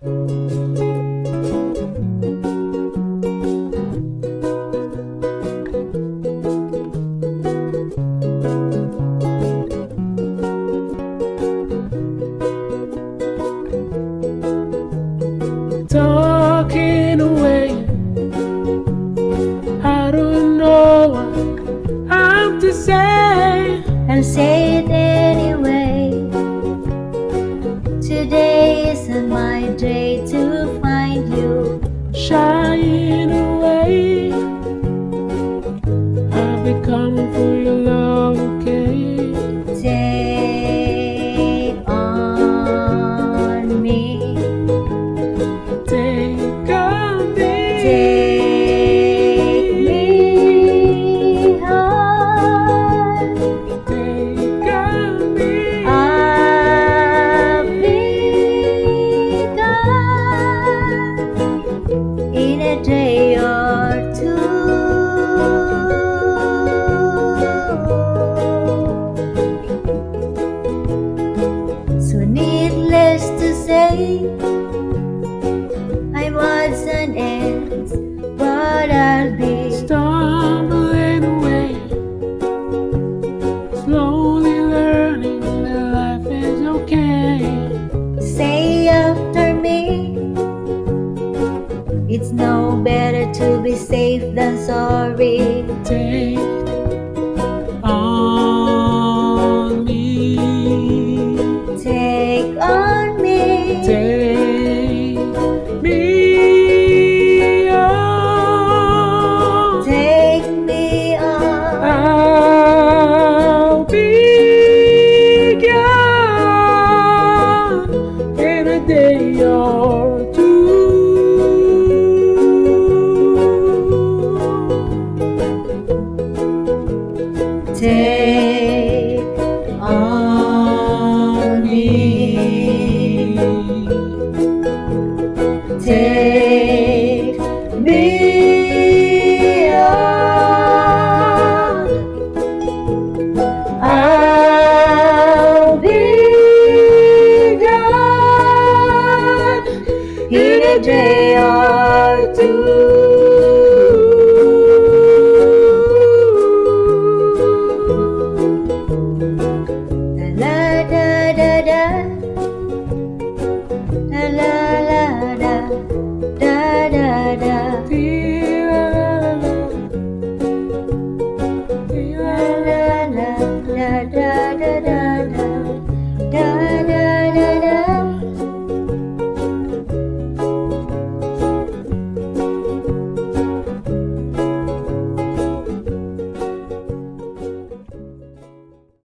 Talking away, I don't know what I'm to say. I'll say it anyway. Today isn't my day to find you Shying away, I'll be coming for your love, okay? Take on me. Take on me. Take me home. Take on me. I'll be gone in a day or two. So needless to say, I'm odds and ends, but I'll be Stumbling away, slowly learning that life is okay. say after me. It's no better to be safe than sorry. Take on me. Take on me. Take me on. Take me on. I'll be gone in a day or two. Take on me. Take me on. I'll be gone in a day